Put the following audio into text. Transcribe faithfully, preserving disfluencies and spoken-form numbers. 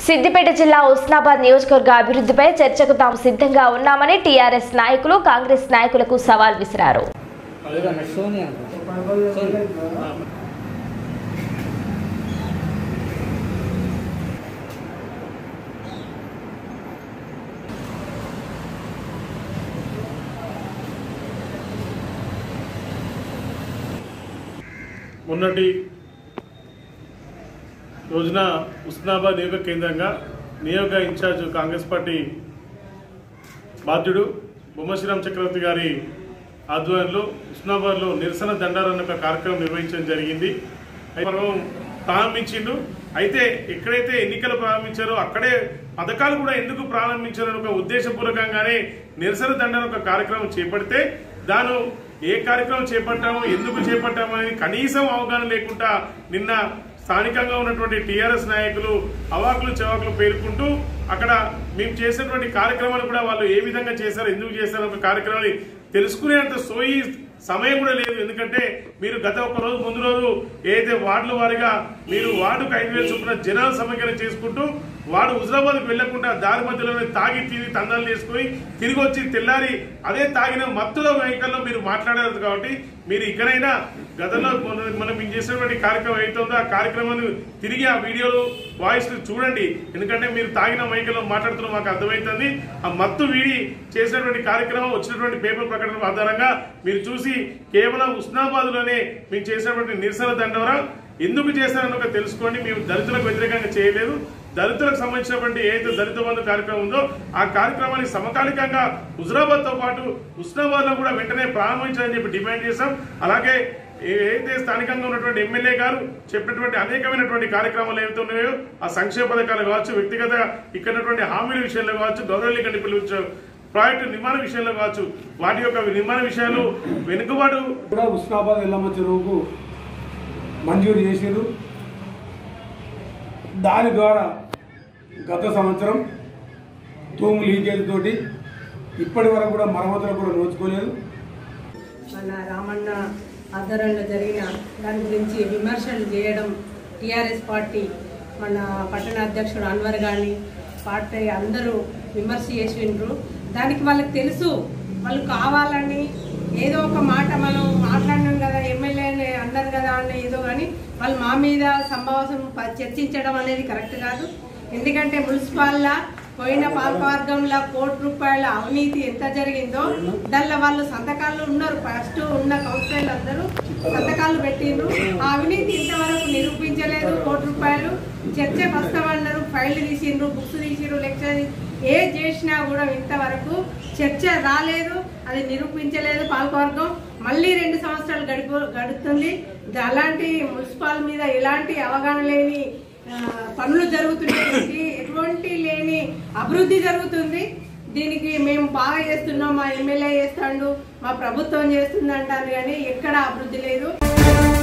సిద్దిపేట జిల్లా ఉస్నాబాద్ నియోజకవర్గ అభివృద్ధిపై చర్చకు తాము సిద్ధంగా ఉన్నామని టీఆర్ఎస్ నాయకులు కాంగ్రెస్ నాయకులకు సవాల్ విసిరారు. మొన్నటి రోజున ఉస్నాబాద్ నియోజక కేంద్రంగా నియోజక ఇన్ఛార్జ్ కాంగ్రెస్ పార్టీ బాధ్యుడు బొమ్మశ్రీరామ్ చక్రవర్తి గారి ఆధ్వర్యంలో ఉస్నాబాద్లో నిరసన దండారన్న ఒక కార్యక్రమం నిర్వహించడం జరిగింది. ప్రారంభించిండు. అయితే ఎక్కడైతే ఎన్నికలు ప్రారంభించారో అక్కడే పథకాలు కూడా ఎందుకు ప్రారంభించారని ఒక ఉద్దేశపూర్వకంగానే నిరసన దండారన్న ఒక కార్యక్రమం చేపడితే దాని ఏ కార్యక్రమం చేపట్టామో ఎందుకు చేపట్టామో అనేది కనీసం అవగాహన లేకుండా నిన్న స్థానికంగా ఉన్నటువంటి టీఆర్ఎస్ నాయకులు అవాకులు చవాకులు పేర్కొంటూ అక్కడ మేము చేసినటువంటి కార్యక్రమాలు కూడా వాళ్ళు ఏ విధంగా చేశారు ఎందుకు చేశారు ఒక కార్యక్రమాన్ని తెలుసుకునేంత సోయి సమయం కూడా లేదు. ఎందుకంటే మీరు గత ఒక రోజు ముందు రోజు ఏదైతే వార్డుల వారిగా మీరు వార్డుకు ఐదు వేలు చొప్పున జనాల సమీకరణ చేసుకుంటూ వాడు హుజరాబాద్కు వెళ్లకుండా దారి మధ్యలోనే తాగి తిని తందాలు చేసుకుని తిరిగి వచ్చి తెల్లారి అదే తాగిన మత్తుల వెహికల్లో మీరు మాట్లాడారు. కాబట్టి మీరు ఇక్కడైనా గతంలో మనం మేము చేసినటువంటి కార్యక్రమం అవుతుందో ఆ కార్యక్రమాన్ని తిరిగి ఆ వీడియోలు వాయిస్ చూడండి. ఎందుకంటే మీరు తాగిన వెహికల్లో మాట్లాడుతున్న మాకు అర్థమవుతుంది. ఆ మత్తు వీడి చేసినటువంటి కార్యక్రమం వచ్చినటువంటి పేపర్ ప్రకటన ఆధారంగా మీరు చూసి కేవలం ఉస్నాబాద్ లోనే మేము చేసినటువంటి నిరసన దండవరం ఎందుకు చేశారని ఒక తెలుసుకోండి. మేము దళితులకు వ్యతిరేకంగా చేయలేదు. దళితులకు సంబంధించినటువంటి ఏదైతే దళిత బంధు కార్యక్రమం ఉందో ఆ కార్యక్రమాన్ని సమకాలికంగా హుజరాబాద్ తో పాటు ఉస్నాబాద్ లో కూడా వెంటనే ప్రారంభించాలని చెప్పి డిమాండ్ చేశాం. అలాగే ఏదైతే స్థానికంగా ఉన్నటువంటి ఎమ్మెల్యే గారు చెప్పినటువంటి అనేకమైనటువంటి కార్యక్రమాలు ఏవైతే ఉన్నాయో ఆ సంక్షేమ పథకాలు కావచ్చు, వ్యక్తిగత ఇక్కడ హామీల విషయంలో కావచ్చు, గౌరవనీయ పిలువచ్చు ప్రాజెక్టు నిర్మాణ విషయంలో కావచ్చు, వాటి యొక్క నిర్మాణ విషయాలు వెనుకబాటు కూడా ఉస్నాబాద్ ఎల్లమ్మ చెరువుకు మంజూరు చేసారు. దాని ద్వారా గత సంవత్సరం తూము లీకేజ్ తోటి ఇప్పటి వరకు కూడా మరమ్మతులు కూడా నోచుకోలేదు. మన రామన్న ఆధ్వర్యంలో జరిగిన దాని గురించి విమర్శలు చేయడం టీఆర్ఎస్ పార్టీ మన పట్టణ అధ్యక్షుడు అన్వర్ కానీ పార్టీ అందరూ విమర్శ చేసిండ్రు. దానికి వాళ్ళకి తెలుసు, వాళ్ళు కావాలని ఏదో ఒక మాట మనం మాట్లాడినాం కదా ఎమ్మెల్యే అన్నారు కదా అని ఏదో కానీ వాళ్ళు మా మీద సంభాషణ చర్చించడం అనేది కరెక్ట్ కాదు. ఎందుకంటే మున్సిపాల్లా పోయిన పాలకవర్గంలో కోటి రూపాయల అవినీతి ఎంత జరిగిందో దానిలో వాళ్ళు సంతకాలు ఉన్నారు. ఫస్ట్ ఉన్న కౌన్సిలర్లు అందరూ సంతకాలు పెట్టిండ్రు. ఆ అవినీతి ఇంతవరకు నిరూపించలేదు. కోటి రూపాయలు చర్చకు వస్తామన్నారు, ఫైల్ తీసిండ్రు, బుక్స్ తీసిండ్రు, లెక్చర్ ఏ చేసినా కూడా ఇంతవరకు చర్చ రాలేదు, అది నిరూపించలేదు పాలకవర్గం. మళ్ళీ రెండు సంవత్సరాలు గడిపో గడుస్తుంది. అలాంటి మున్సిపాల్ మీద ఎలాంటి అవగాహన లేని పనులు జరుగుతున్నాయి, ఎటువంటి లేని అభివృద్ధి జరుగుతుంది. దీనికి మేము బాగా చేస్తున్నాం, మా ఎమ్మెల్యే చేస్తాడు, మా ప్రభుత్వం చేస్తుంది అంటారు, కానీ ఎక్కడ అభివృద్ధి లేదు.